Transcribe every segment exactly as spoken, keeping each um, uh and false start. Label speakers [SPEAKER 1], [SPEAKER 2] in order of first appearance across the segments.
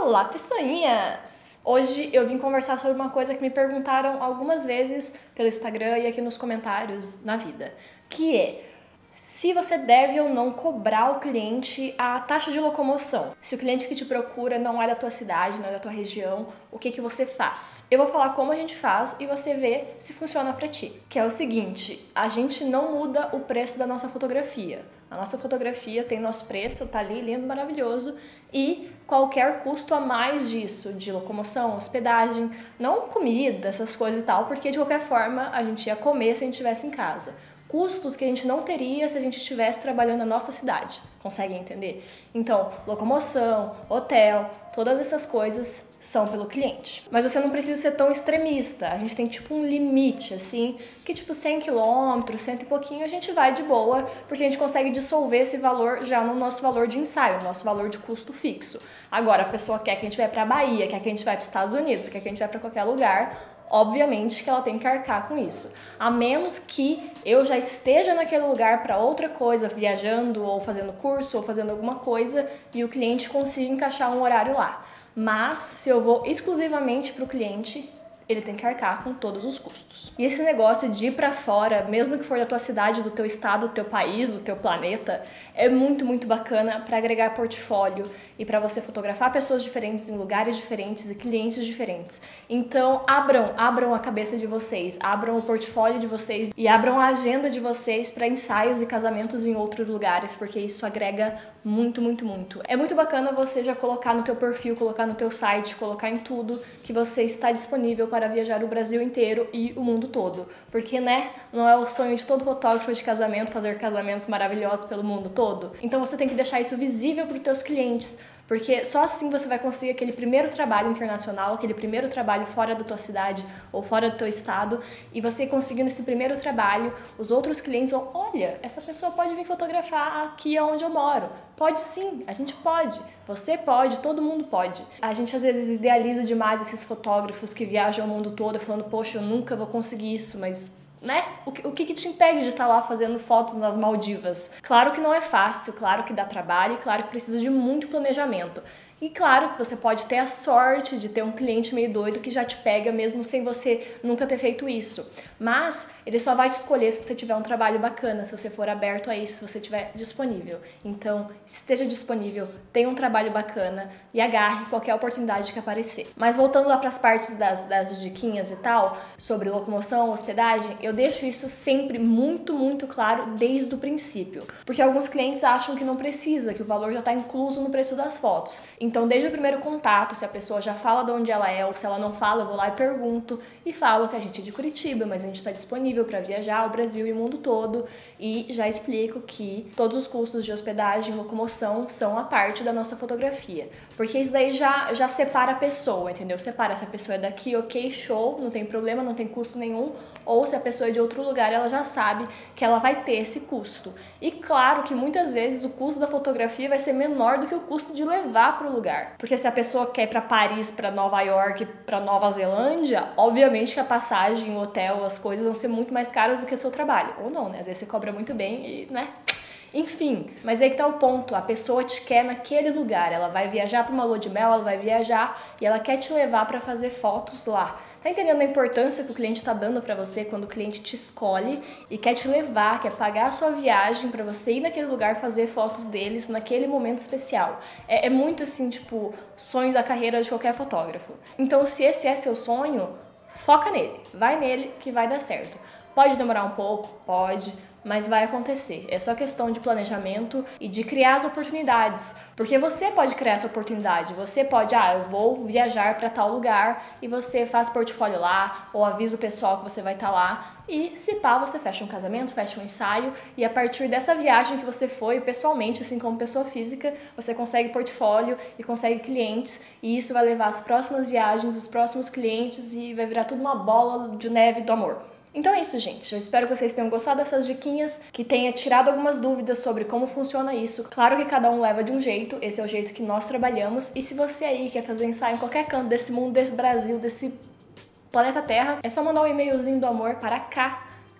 [SPEAKER 1] Olá, pessoinhas! Hoje eu vim conversar sobre uma coisa que me perguntaram algumas vezes pelo Instagram e aqui nos comentários na vida, que é se você deve ou não cobrar o cliente a taxa de locomoção. Se o cliente que te procura não é da tua cidade, não é da tua região, o que que você faz? Eu vou falar como a gente faz e você vê se funciona pra ti. Que é o seguinte, a gente não muda o preço da nossa fotografia. A nossa fotografia tem nosso preço, tá ali, lindo, maravilhoso, e qualquer custo a mais disso, de locomoção, hospedagem, não comida, essas coisas e tal, porque de qualquer forma a gente ia comer se a gente estivesse em casa. Custos que a gente não teria se a gente estivesse trabalhando na nossa cidade. Conseguem entender? Então, locomoção, hotel, todas essas coisas são pelo cliente. Mas você não precisa ser tão extremista. A gente tem tipo um limite, assim, que tipo cem quilômetros, cento e pouquinho, a gente vai de boa, porque a gente consegue dissolver esse valor já no nosso valor de ensaio, no nosso valor de custo fixo. Agora, a pessoa quer que a gente vá pra Bahia, quer que a gente vá para os Estados Unidos, quer que a gente vá para qualquer lugar, obviamente que ela tem que arcar com isso. A menos que eu já esteja naquele lugar para outra coisa, viajando ou fazendo curso ou fazendo alguma coisa e o cliente consiga encaixar um horário lá. Mas se eu vou exclusivamente para o cliente, ele tem que arcar com todos os custos. E esse negócio de ir pra fora, mesmo que for da tua cidade, do teu estado, do teu país, do teu planeta, é muito, muito bacana para agregar portfólio e para você fotografar pessoas diferentes em lugares diferentes e clientes diferentes. Então, abram, abram a cabeça de vocês, abram o portfólio de vocês e abram a agenda de vocês para ensaios e casamentos em outros lugares, porque isso agrega muito, muito, muito. É muito bacana você já colocar no teu perfil, colocar no teu site, colocar em tudo que você está disponível para viajar o Brasil inteiro e o mundo todo. Porque, né, não é o sonho de todo fotógrafo de casamento fazer casamentos maravilhosos pelo mundo todo? Então você tem que deixar isso visível para os teus clientes, porque só assim você vai conseguir aquele primeiro trabalho internacional, aquele primeiro trabalho fora da tua cidade ou fora do teu estado, e você conseguindo esse primeiro trabalho, os outros clientes vão, olha, essa pessoa pode vir fotografar aqui onde eu moro. Pode sim, a gente pode, você pode, todo mundo pode. A gente às vezes idealiza demais esses fotógrafos que viajam o mundo todo falando, poxa, eu nunca vou conseguir isso, mas né? O que, o que que te impede de estar lá fazendo fotos nas Maldivas? Claro que não é fácil, claro que dá trabalho, claro que precisa de muito planejamento. E claro que você pode ter a sorte de ter um cliente meio doido que já te pega mesmo sem você nunca ter feito isso. Mas ele só vai te escolher se você tiver um trabalho bacana, se você for aberto a isso, se você estiver disponível. Então, esteja disponível, tenha um trabalho bacana e agarre qualquer oportunidade que aparecer. Mas voltando lá para as partes das, das diquinhas e tal, sobre locomoção, hospedagem, eu deixo isso sempre muito, muito claro desde o princípio. Porque alguns clientes acham que não precisa, que o valor já está incluso no preço das fotos. Então, desde o primeiro contato, se a pessoa já fala de onde ela é ou se ela não fala, eu vou lá e pergunto e falo que a gente é de Curitiba, mas a gente está disponível para viajar ao Brasil e o mundo todo e já explico que todos os custos de hospedagem e locomoção são a parte da nossa fotografia. Porque isso daí já, já separa a pessoa, entendeu? Separa se a pessoa é daqui, ok, show, não tem problema, não tem custo nenhum, ou se a pessoa é de outro lugar, ela já sabe que ela vai ter esse custo. E claro que muitas vezes o custo da fotografia vai ser menor do que o custo de levar para o lugar. Porque se a pessoa quer ir para Paris, para Nova York, para Nova Zelândia, obviamente que a passagem, o hotel, as coisas vão ser muito mais caras do que o seu trabalho. Ou não, né? Às vezes você cobra muito bem e, né? Enfim, mas aí que tá o ponto, a pessoa te quer naquele lugar, ela vai viajar para uma lua de mel, ela vai viajar e ela quer te levar para fazer fotos lá. Tá entendendo a importância que o cliente tá dando para você quando o cliente te escolhe e quer te levar, quer pagar a sua viagem para você ir naquele lugar fazer fotos deles naquele momento especial? É, é muito assim, tipo, sonho da carreira de qualquer fotógrafo. Então, se esse é seu sonho, foca nele, vai nele que vai dar certo. Pode demorar um pouco, pode, mas vai acontecer. É só questão de planejamento e de criar as oportunidades. Porque você pode criar essa oportunidade. Você pode, ah, eu vou viajar para tal lugar e você faz portfólio lá ou avisa o pessoal que você vai estar lá. E se pá, você fecha um casamento, fecha um ensaio e a partir dessa viagem que você foi, pessoalmente, assim como pessoa física, você consegue portfólio e consegue clientes e isso vai levar as próximas viagens, os próximos clientes e vai virar tudo uma bola de neve do amor. Então é isso, gente. Eu espero que vocês tenham gostado dessas diquinhas, que tenha tirado algumas dúvidas sobre como funciona isso. Claro que cada um leva de um jeito, esse é o jeito que nós trabalhamos. E se você aí quer fazer ensaio em qualquer canto desse mundo, desse Brasil, desse planeta Terra, é só mandar um e-mailzinho do amor para cá,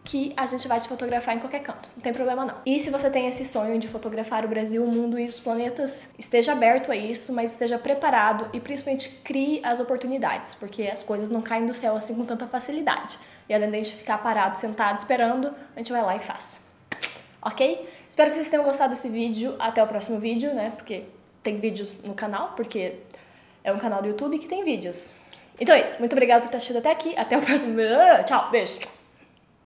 [SPEAKER 1] que a gente vai te fotografar em qualquer canto, não tem problema não. E se você tem esse sonho de fotografar o Brasil, o mundo e os planetas, esteja aberto a isso, mas esteja preparado e principalmente crie as oportunidades, porque as coisas não caem do céu assim com tanta facilidade. E além de a gente ficar parado, sentado, esperando, a gente vai lá e faz. Ok? Espero que vocês tenham gostado desse vídeo. Até o próximo vídeo, né? Porque tem vídeos no canal, porque é um canal do YouTube que tem vídeos. Então é isso. Muito obrigada por ter assistido até aqui. Até o próximo vídeo. Tchau, beijo.